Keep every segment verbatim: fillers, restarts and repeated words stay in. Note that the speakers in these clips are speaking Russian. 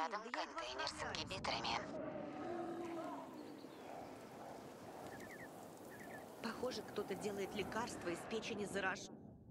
Рядом да я едва контейнер с справляюсь. ингибиторами. Похоже, кто-то делает лекарства из печени зараж...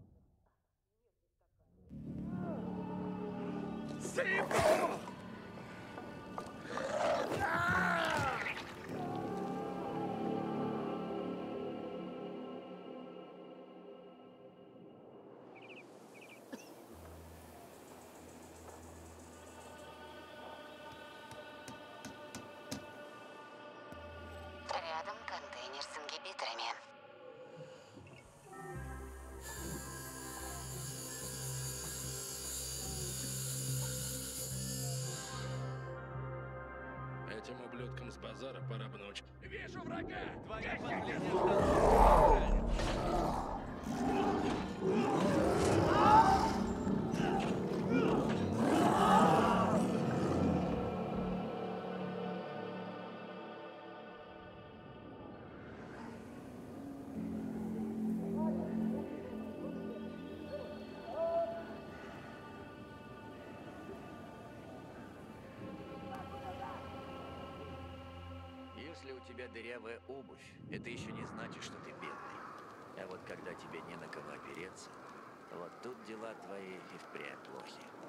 Рядом контейнер с ингибиторами. Этим ублюдкам с базара пора бы научить. Вижу врага! Твоя последняя станция. Если у тебя дырявая обувь, это еще не значит, что ты бедный. А вот когда тебе не на кого опереться, вот тут дела твои и впрямь плохи.